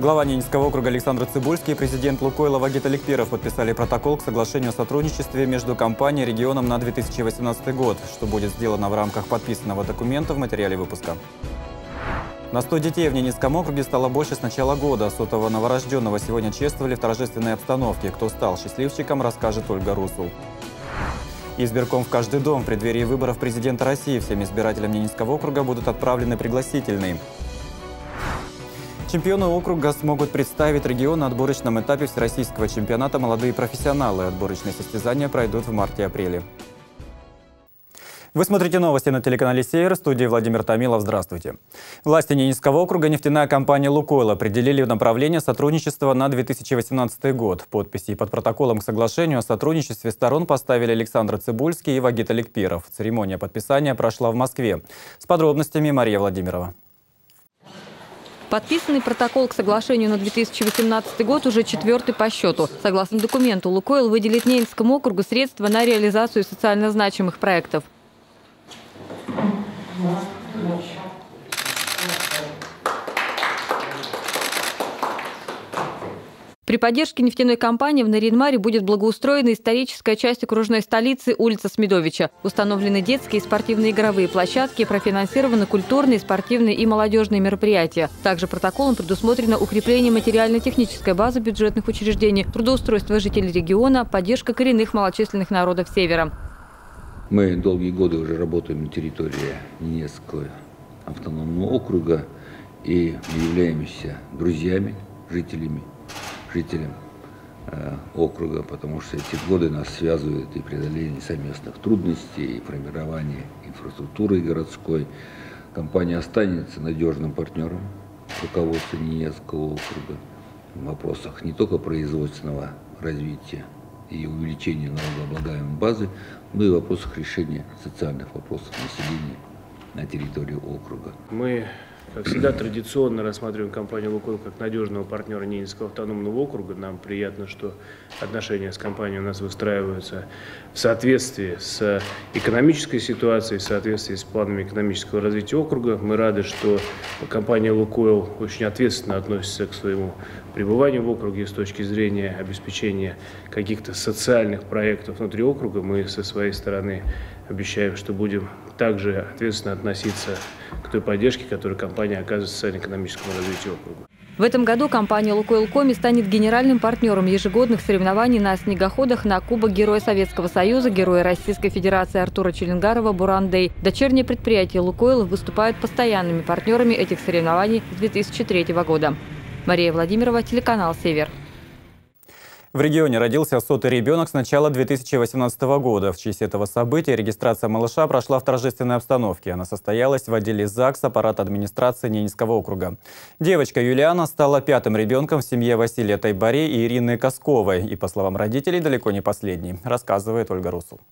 Глава Ненецкого округа Александр Цыбульский и президент «Лукойла» Вагит Аликперов подписали протокол к соглашению о сотрудничестве между компанией и регионом на 2018 год, что будет сделано в рамках подписанного документа в материале выпуска. На 100 детей в Ненецком округе стало больше с начала года. 100-го новорожденного сегодня чествовали в торжественной обстановке. Кто стал счастливчиком, расскажет Ольга Русул. Избирком в каждый дом. В преддверии выборов президента России всем избирателям Ненецкого округа будут отправлены пригласительные. Чемпионы округа смогут представить регион на отборочном этапе Всероссийского чемпионата «Молодые профессионалы». Отборочные состязания пройдут в марте-апреле. Вы смотрите новости на телеканале «Север». В студии Владимир Томилов. Здравствуйте. Власти Ненецкого округа нефтяная компания «Лукойл» определили направление сотрудничества на 2018 год. Подписи под протоколом к соглашению о сотрудничестве сторон поставили Александр Цыбульский и Вагит Аликперов. Церемония подписания прошла в Москве. С подробностями Мария Владимирова. Подписанный протокол к соглашению на 2018 год уже 4-й по счету. Согласно документу, «Лукойл» выделит Ненецкому округу средства на реализацию социально значимых проектов. При поддержке нефтяной компании в Нарьян-Маре будет благоустроена историческая часть окружной столицы улица Смедовича. Установлены детские и спортивные игровые площадки, профинансированы культурные, спортивные и молодежные мероприятия. Также протоколом предусмотрено укрепление материально-технической базы бюджетных учреждений, трудоустройство жителей региона, поддержка коренных малочисленных народов Севера. Мы долгие годы уже работаем на территории Ненецкого автономного округа и являемся друзьями, жителям округа, потому что эти годы нас связывают и преодоление совместных трудностей, и формирование инфраструктуры городской. Компания останется надежным партнером руководства Ненецкого округа в вопросах не только производственного развития и увеличения налогооблагаемой базы, но и в вопросах решения социальных вопросов населения на территории округа. Мы, как всегда, традиционно рассматриваем компанию «Лукойл» как надежного партнера Ненецкого автономного округа. Нам приятно, что отношения с компанией у нас выстраиваются в соответствии с экономической ситуацией, в соответствии с планами экономического развития округа. Мы рады, что компания «Лукойл» очень ответственно относится к своему пребыванию в округе с точки зрения обеспечения каких-то социальных проектов внутри округа. Мы со своей стороны обещаем, что будем также ответственно относиться к той поддержке, которую компания оказывает социально-экономическому развитию округа. В этом году компания «Лукойл Коми» станет генеральным партнером ежегодных соревнований на снегоходах на Кубок Героя Советского Союза, Героя Российской Федерации Артура Челенгарова «Буран-Дэй». Дочерние предприятия «Лукойл» выступают постоянными партнерами этих соревнований с 2003 года. Мария Владимирова, телеканал «Север». В регионе родился 100-й ребенок с начала 2018 года. В честь этого события регистрация малыша прошла в торжественной обстановке. Она состоялась в отделе ЗАГС аппарата администрации Ненецкого округа. Девочка Юлиана стала 5-м ребенком в семье Василия Тайбаре и Ирины Косковой. И, по словам родителей, далеко не последний, рассказывает Ольга Русул.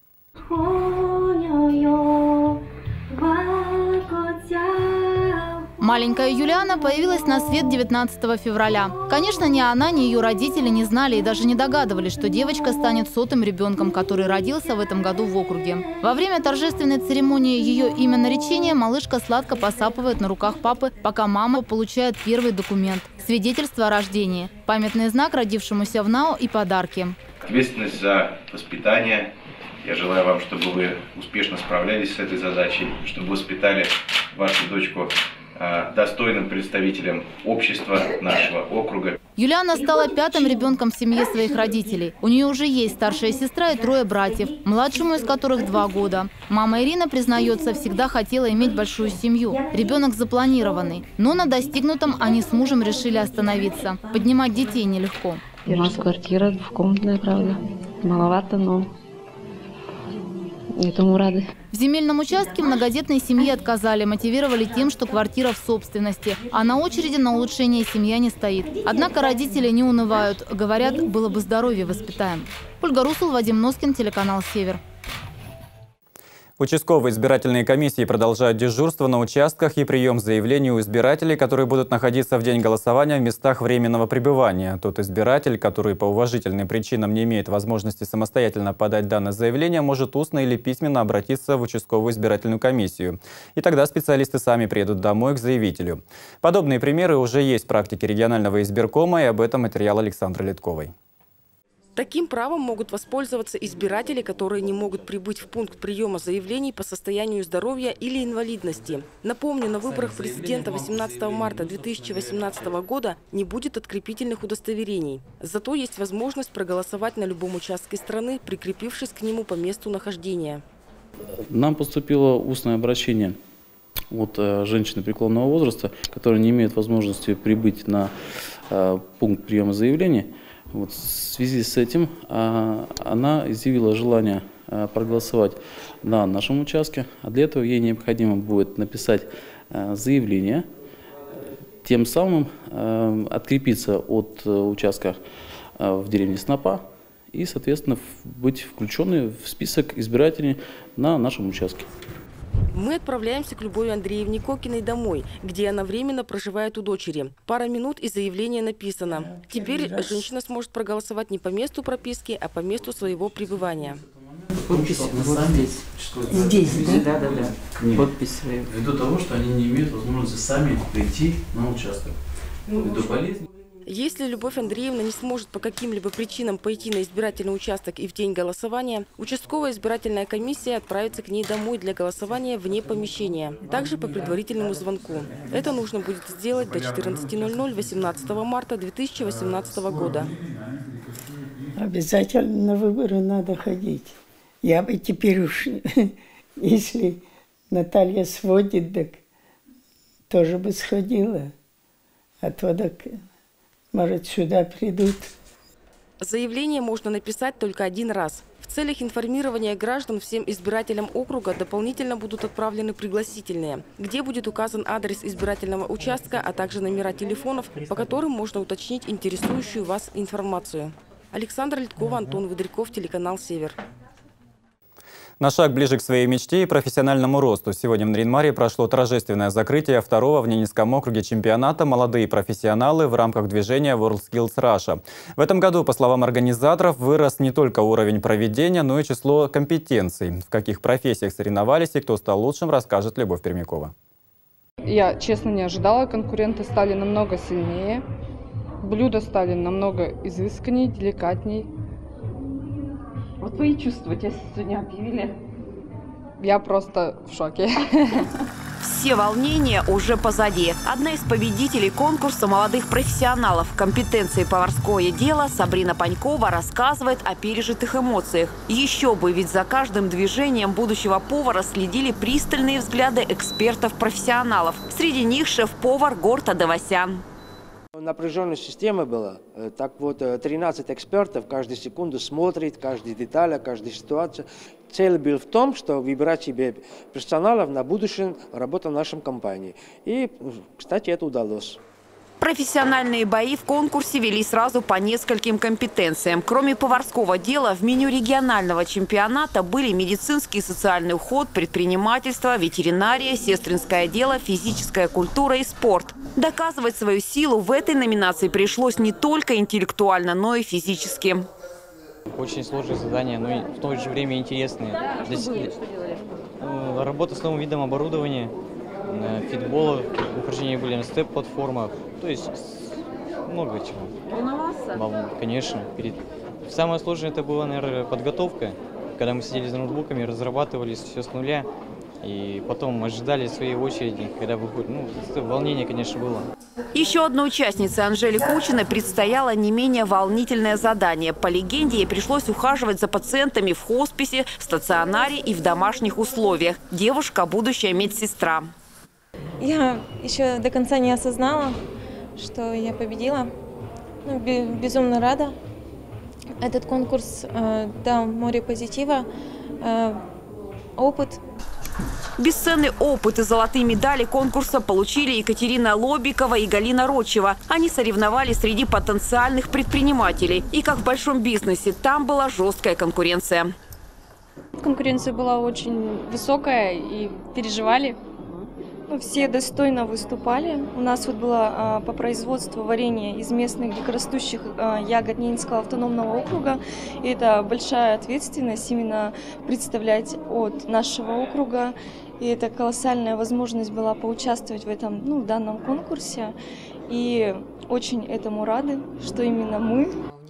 Маленькая Юлиана появилась на свет 19 февраля. Конечно, ни она, ни ее родители не знали и даже не догадывались, что девочка станет 100-м ребенком, который родился в этом году в округе. Во время торжественной церемонии ее имя наречения малышка сладко посапывает на руках папы, пока мама получает первый документ – свидетельство о рождении, памятный знак родившемуся в НАО и подарки. Ответственность за воспитание. Я желаю вам, чтобы вы успешно справлялись с этой задачей, чтобы воспитали вашу дочку достойным представителем общества нашего округа. Юлиана стала 5-м ребенком в семье своих родителей. У нее уже есть старшая сестра и 3 братьев, младшему из которых 2 года. Мама Ирина, признается, всегда хотела иметь большую семью. Ребенок запланированный. Но на достигнутом они с мужем решили остановиться. Поднимать детей нелегко. У нас квартира двухкомнатная, правда. Маловато, но этому рады. В земельном участке многодетной семье отказали, мотивировали тем, что квартира в собственности, а на очереди на улучшение семья не стоит. Однако родители не унывают. Говорят, было бы здоровье, воспитаем. Ольга Русул, Вадим Носкин, телеканал «Север». Участковые избирательные комиссии продолжают дежурство на участках и прием заявлений у избирателей, которые будут находиться в день голосования в местах временного пребывания. Тот избиратель, который по уважительным причинам не имеет возможности самостоятельно подать данное заявление, может устно или письменно обратиться в участковую избирательную комиссию. И тогда специалисты сами приедут домой к заявителю. Подобные примеры уже есть в практике регионального избиркома, и об этом материал Александры Литковой. Таким правом могут воспользоваться избиратели, которые не могут прибыть в пункт приема заявлений по состоянию здоровья или инвалидности. Напомню, на выборах президента 18 марта 2018 года не будет открепительных удостоверений. Зато есть возможность проголосовать на любом участке страны, прикрепившись к нему по месту нахождения. Нам поступило устное обращение от женщины преклонного возраста, которая не имеет возможности прибыть на пункт приема заявлений. В связи с этим она изъявила желание проголосовать на нашем участке. А для этого ей необходимо будет написать заявление, тем самым открепиться от участка в деревне Снопа и, соответственно, быть включенной в список избирателей на нашем участке. Мы отправляемся к Любови Андреевне Кокиной домой, где она временно проживает у дочери. Пара минут и заявление написано. Теперь женщина сможет проголосовать не по месту прописки, а по месту своего пребывания. Подпись здесь, да? Да. Подпись свою. Ввиду того, что они не имеют возможности сами прийти на участок. Ввиду болезни. Если Любовь Андреевна не сможет по каким-либо причинам пойти на избирательный участок и в день голосования, участковая избирательная комиссия отправится к ней домой для голосования вне помещения, также по предварительному звонку. Это нужно будет сделать до 14:00 18 марта 2018 года. Обязательно на выборы надо ходить. Я бы теперь уж, если Наталья сводит, так тоже бы сходила. А то так... Может, сюда придут. Заявление можно написать только один раз. В целях информирования граждан всем избирателям округа дополнительно будут отправлены пригласительные, где будет указан адрес избирательного участка, а также номера телефонов, по которым можно уточнить интересующую вас информацию. Александра Литкова, Антон Выдряков, телеканал «Север». На шаг ближе к своей мечте и профессиональному росту. Сегодня в Нарин-Маре прошло торжественное закрытие второго в Ненецком округе чемпионата «Молодые профессионалы» в рамках движения WorldSkills Russia. В этом году, по словам организаторов, вырос не только уровень проведения, но и число компетенций. В каких профессиях соревновались и кто стал лучшим, расскажет Любовь Пермякова. Я, честно, не ожидала. Конкуренты стали намного сильнее. Блюда стали намного изысканнее, деликатней. Вот твои чувства тебя сегодня объявили? Я просто в шоке. Все волнения уже позади. Одна из победителей конкурса молодых профессионалов компетенции поварское дело Сабрина Панькова рассказывает о пережитых эмоциях. Еще бы, ведь за каждым движением будущего повара следили пристальные взгляды экспертов-профессионалов. Среди них шеф-повар Горт Адавасян. Напряженная система была. Так вот, 13 экспертов каждую секунду смотрит, каждая деталь, каждая ситуация. Цель была в том, что выбирать себе профессионалов на будущем работу в нашей компании. И, кстати, это удалось. Профессиональные бои в конкурсе вели сразу по нескольким компетенциям. Кроме поварского дела, в меню регионального чемпионата были медицинский и социальный уход, предпринимательство, ветеринария, сестринское дело, физическая культура и спорт. Доказывать свою силу в этой номинации пришлось не только интеллектуально, но и физически. Очень сложные задания, но и в то же время интересные. Что делали? Работа с новым видом оборудования. Фитбола, упражнения были на степ-платформах, то есть много чего. Волновался? Конечно. Самое сложное это была, наверное, подготовка, когда мы сидели за ноутбуками, разрабатывали все с нуля, и потом ожидали своей очереди, когда выходит. Волнение, конечно, было. Еще одной участнице Анжеле Кучиной предстояло не менее волнительное задание. По легенде, ей пришлось ухаживать за пациентами в хосписе, в стационаре и в домашних условиях. Девушка – будущая медсестра. Я еще до конца не осознала, что я победила. Безумно рада. Этот конкурс дал море позитива, опыт. Бесценный опыт и золотые медали конкурса получили Екатерина Лобикова и Галина Рочева. Они соревновались среди потенциальных предпринимателей. И как в большом бизнесе, там была жесткая конкуренция. конкуренция была очень высокая и переживали. Все достойно выступали. У нас вот было по производству варенья из местных дикорастущих ягод Ненецкого автономного округа. И это большая ответственность именно представлять от нашего округа. И это колоссальная возможность была поучаствовать в этом, в данном конкурсе. И очень этому рады, что именно мы.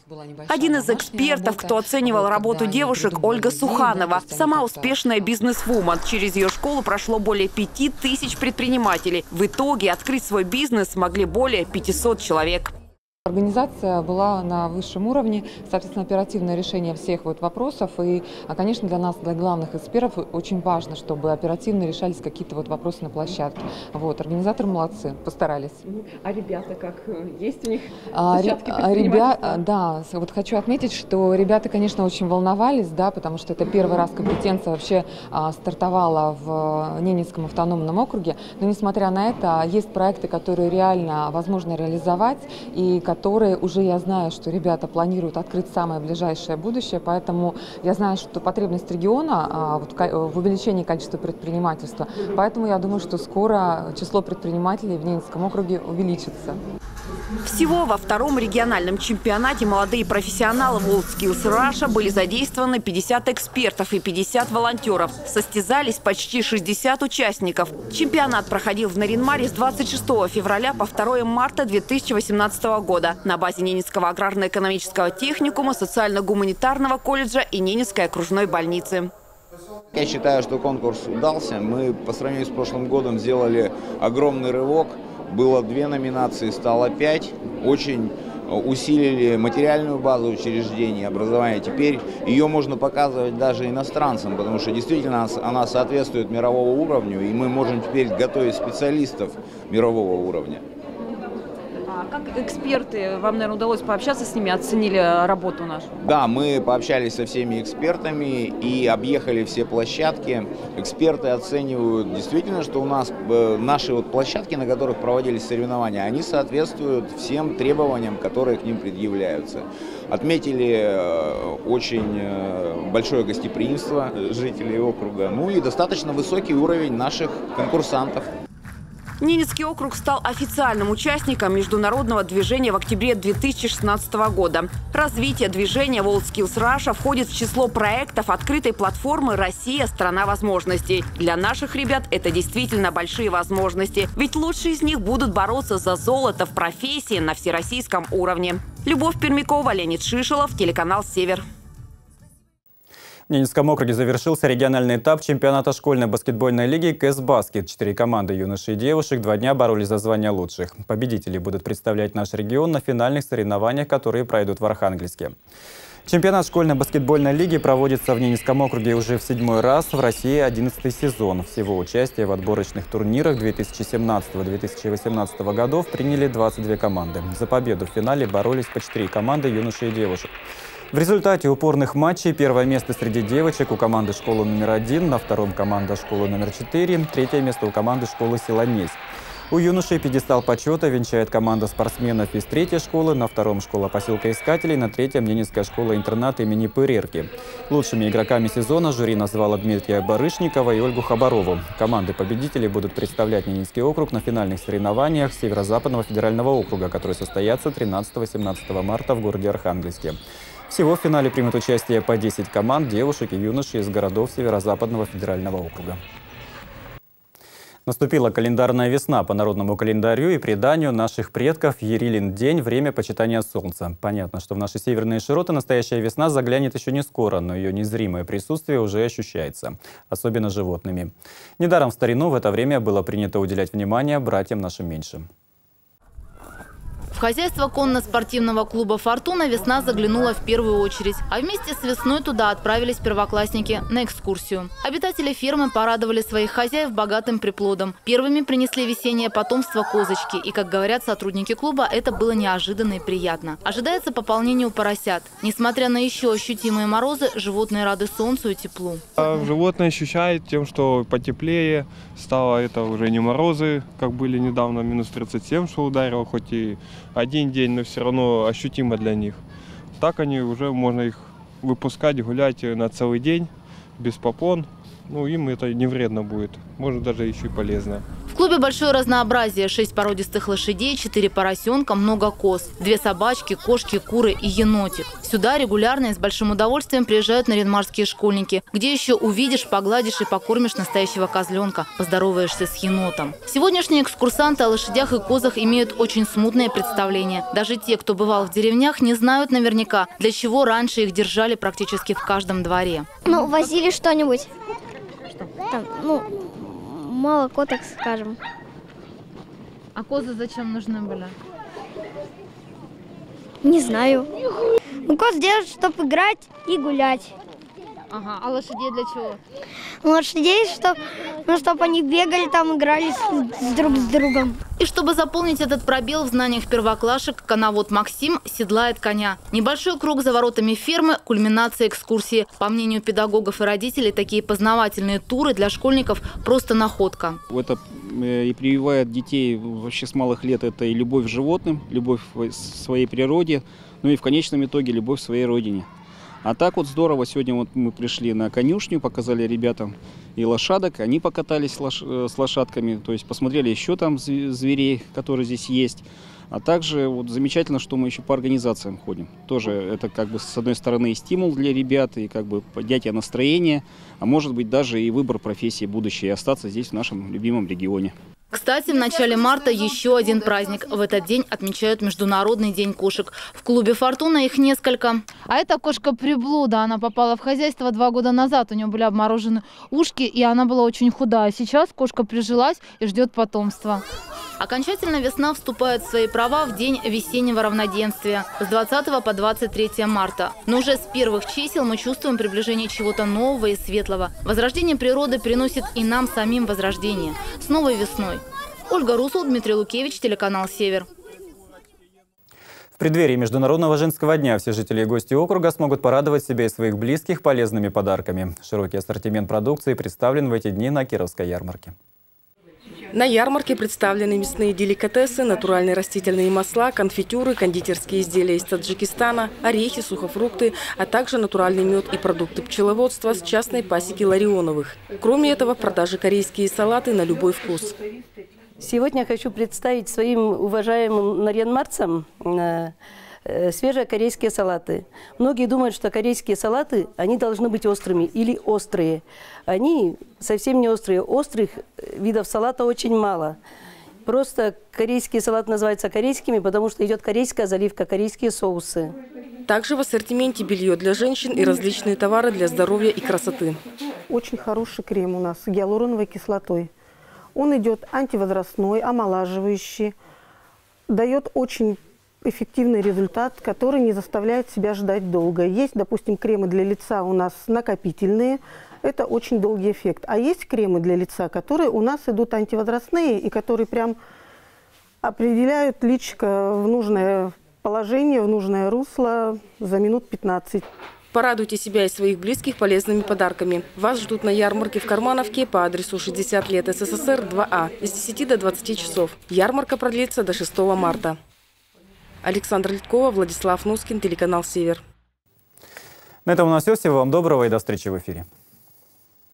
Один из экспертов, кто оценивал работу девушек, Ольга Суханова. Сама успешная бизнес-вумен. Через ее школу прошло более 5000 предпринимателей. В итоге открыть свой бизнес смогли более 500 человек. Организация была на высшем уровне, соответственно, оперативное решение всех вопросов. И, конечно, для нас, для главных экспертов, очень важно, чтобы оперативно решались какие-то вопросы на площадке. Организаторы молодцы, постарались. А ребята как? Есть у них площадки предпринимательства? Да, хочу отметить, что ребята, конечно, очень волновались, потому что это первый раз компетенция вообще стартовала в Ненецком автономном округе. Но, несмотря на это, есть проекты, которые реально возможно реализовать, и которые уже, я знаю, что ребята планируют открыть в самое ближайшее будущее, поэтому я знаю, что потребность региона в увеличении количества предпринимательства, поэтому я думаю, что скоро число предпринимателей в Ненецком округе увеличится. Всего во втором региональном чемпионате молодые профессионалы WorldSkills Russia были задействованы 50 экспертов и 50 волонтеров. Состязались почти 60 участников. Чемпионат проходил в Нарьян-Маре с 26 февраля по 2 марта 2018 года на базе Ненецкого аграрно-экономического техникума, социально-гуманитарного колледжа и Ненецкой окружной больницы. Я считаю, что конкурс удался. Мы по сравнению с прошлым годом сделали огромный рывок. Было 2 номинации, стало 5. Очень усилили материальную базу учреждений образования. Теперь ее можно показывать даже иностранцам, потому что действительно она соответствует мировому уровню, и мы можем теперь готовить специалистов мирового уровня. Как эксперты, вам, наверное, удалось пообщаться с ними, оценили работу нашу? Да, мы пообщались со всеми экспертами и объехали все площадки. Эксперты оценивают действительно, что у нас наши площадки, на которых проводились соревнования, они соответствуют всем требованиям, которые к ним предъявляются. Отметили очень большое гостеприимство жителей округа, и достаточно высокий уровень наших конкурсантов. Ненецкий округ стал официальным участником международного движения в октябре 2016 года. Развитие движения WorldSkills Russia входит в число проектов открытой платформы «Россия – страна возможностей». Для наших ребят это действительно большие возможности, ведь лучшие из них будут бороться за золото в профессии на всероссийском уровне. Любовь Пермякова, Леонид Шишелов, телеканал «Север». В Ненецком округе завершился региональный этап чемпионата школьной баскетбольной лиги КС-Баскет. 4 команды юношей и девушек 2 дня боролись за звание лучших. Победители будут представлять наш регион на финальных соревнованиях, которые пройдут в Архангельске. Чемпионат школьной баскетбольной лиги проводится в Ненецком округе уже в 7-й раз, в России 11-й сезон. Всего участие в отборочных турнирах 2017-2018 годов приняли 22 команды. За победу в финале боролись по 4 команды юношей и девушек. В результате упорных матчей первое место среди девочек у команды школы номер 1, на втором команда школы номер 4, третье место у команды школы села Месь. У юношей пьедестал почета венчает команда спортсменов из 3-й школы, на втором школа поселка Искателей, на третьем Ненецкая школа-интернат имени Пырерки. Лучшими игроками сезона жюри назвало Дмитрия Барышникова и Ольгу Хабарову. Команды-победителей будут представлять Ненецкий округ на финальных соревнованиях Северо-Западного федерального округа, которые состоятся 13-17 марта в городе Архангельске. Всего в финале примут участие по 10 команд девушек и юношей из городов Северо-Западного федерального округа. Наступила календарная весна по народному календарю и преданию наших предков. Ярилин день – время почитания солнца. Понятно, что в наши северные широты настоящая весна заглянет еще не скоро, но ее незримое присутствие уже ощущается, особенно животными. Недаром в старину в это время было принято уделять внимание братьям нашим меньшим. В хозяйство конно-спортивного клуба «Фортуна» весна заглянула в первую очередь. А вместе с весной туда отправились первоклассники на экскурсию. Обитатели фермы порадовали своих хозяев богатым приплодом. Первыми принесли весеннее потомство козочки. И, как говорят сотрудники клуба, это было неожиданно и приятно. Ожидается пополнение у поросят. Несмотря на еще ощутимые морозы, животные рады солнцу и теплу. Животные ощущают тем, что потеплее стало. Это уже не морозы, как были недавно, минус 37, что ударило, хоть и один день, но все равно ощутимо для них. Так они уже, можно их выпускать, гулять на целый день, без попон. Ну, им это не вредно будет, может даже еще и полезно. В клубе большое разнообразие. 6 породистых лошадей, 4 поросенка, много коз, 2 собачки, кошки, куры и енотик. Сюда регулярно и с большим удовольствием приезжают нарьян-марские школьники, где еще увидишь, погладишь и покормишь настоящего козленка, поздороваешься с енотом. Сегодняшние экскурсанты о лошадях и козах имеют очень смутное представление. Даже те, кто бывал в деревнях, не знают наверняка, для чего раньше их держали практически в каждом дворе. Ну, возили что-нибудь. Там, ну, молоко, так скажем. А козы зачем нужны были? Не знаю. Ну, коз делают, чтобы играть и гулять. Ага, а лошадей для чего? Лошадей, чтобы они бегали там, играли друг с другом. И чтобы заполнить этот пробел в знаниях первоклашек, коновод Максим седлает коня. Небольшой круг за воротами фермы – кульминация экскурсии. По мнению педагогов и родителей, такие познавательные туры для школьников – просто находка. Это и прививает детей вообще с малых лет. Это и любовь к животным, любовь к своей природе, ну и в конечном итоге любовь к своей родине. А так вот здорово, сегодня вот мы пришли на конюшню, показали ребятам и лошадок, они покатались с лошадками, то есть посмотрели еще там зверей, которые здесь есть. А также вот замечательно, что мы еще по организациям ходим. Тоже это как бы с одной стороны и стимул для ребят, и как бы поднятие настроения, а может быть даже и выбор профессии будущей, и остаться здесь в нашем любимом регионе. Кстати, в начале марта еще один праздник. В этот день отмечают Международный день кошек. В клубе «Фортуна» их несколько. А это кошка-приблуда. Она попала в хозяйство 2 года назад. У нее были обморожены ушки, и она была очень худая. Сейчас кошка прижилась и ждет потомства. Окончательно весна вступает в свои права в день весеннего равноденствия с 20 по 23 марта. Но уже с первых чисел мы чувствуем приближение чего-то нового и светлого. Возрождение природы приносит и нам самим возрождение. С новой весной. Ольга Русул, Дмитрий Лукевич, телеканал «Север». В преддверии Международного женского дня все жители и гости округа смогут порадовать себя и своих близких полезными подарками. Широкий ассортимент продукции представлен в эти дни на Кировской ярмарке. На ярмарке представлены мясные деликатесы, натуральные растительные масла, конфитюры, кондитерские изделия из Таджикистана, орехи, сухофрукты, а также натуральный мед и продукты пчеловодства с частной пасеки Ларионовых. Кроме этого, в продаже корейские салаты на любой вкус. Сегодня я хочу представить своим уважаемым нарьян-марцам свежие корейские салаты. Многие думают, что корейские салаты, они должны быть острыми или острые. Они совсем не острые. Острых видов салата очень мало. Просто корейский салат называется корейскими, потому что идет корейская заливка, корейские соусы. Также в ассортименте белье для женщин и различные товары для здоровья и красоты. Очень хороший крем у нас с гиалуроновой кислотой. Он идет антивозрастной, омолаживающий, дает очень эффективный результат, который не заставляет себя ждать долго. Есть, допустим, кремы для лица у нас накопительные. Это очень долгий эффект. А есть кремы для лица, которые у нас идут антивозрастные и которые прям определяют личико в нужное положение, в нужное русло за минут 15. Порадуйте себя и своих близких полезными подарками. Вас ждут на ярмарке в Кармановке по адресу 60 лет СССР 2А с 10 до 20 часов. Ярмарка продлится до 6 марта. Александра Литкова, Владислав Нускин, телеканал «Север». На этом у нас все. Всего вам доброго и до встречи в эфире.